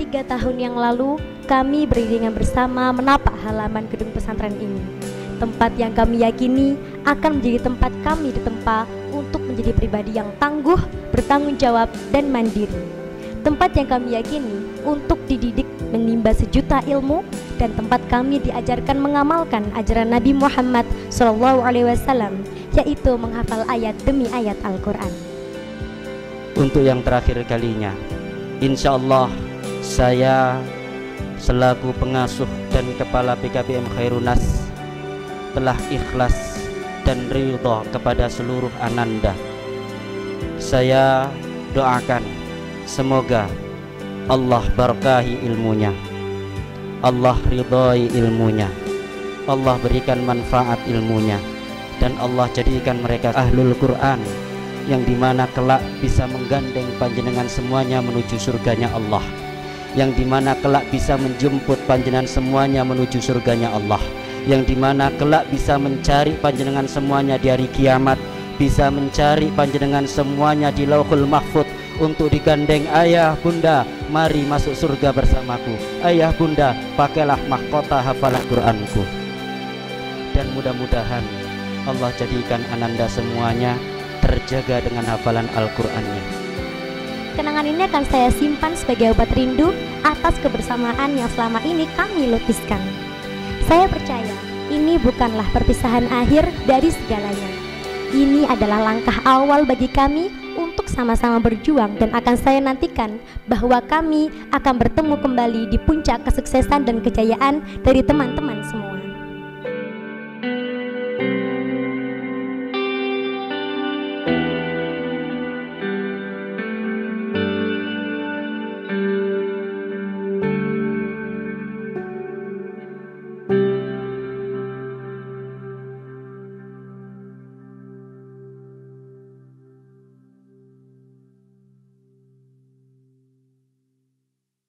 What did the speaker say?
3 tahun yang lalu, kami beriringan bersama menapak halaman gedung pesantren ini. Tempat yang kami yakini akan menjadi tempat kami ditempa untuk menjadi pribadi yang tangguh, bertanggung jawab, dan mandiri. Tempat yang kami yakini untuk dididik menimba sejuta ilmu, dan tempat kami diajarkan mengamalkan ajaran Nabi Muhammad SAW, yaitu menghafal ayat demi ayat Al-Quran. Untuk yang terakhir kalinya, insya Allah saya selaku pengasuh dan kepala PKBM Khairunas telah ikhlas dan ridha kepada seluruh ananda. Saya doakan semoga Allah berkahi ilmunya, Allah ridhai ilmunya, Allah berikan manfaat ilmunya, dan Allah jadikan mereka ahlul Quran yang dimana kelak bisa menggandeng panjenengan semuanya menuju surganya Allah, yang dimana kelak bisa menjemput panjenengan semuanya menuju surganya Allah, yang dimana kelak bisa mencari panjenengan semuanya di hari kiamat, bisa mencari panjenengan semuanya di Lauhul Mahfud untuk digandeng. Ayah bunda, mari masuk surga bersamaku. Ayah bunda, pakailah mahkota hafalan Quranku. Dan mudah-mudahan Allah jadikan ananda semuanya terjaga dengan hafalan Al-Qur'annya. Kenangan ini akan saya simpan sebagai obat rindu atas kebersamaan yang selama ini kami lukiskan. Saya percaya ini bukanlah perpisahan akhir dari segalanya. Ini adalah langkah awal bagi kami untuk sama-sama berjuang, dan akan saya nantikan bahwa kami akan bertemu kembali di puncak kesuksesan dan kejayaan dari teman-teman semua.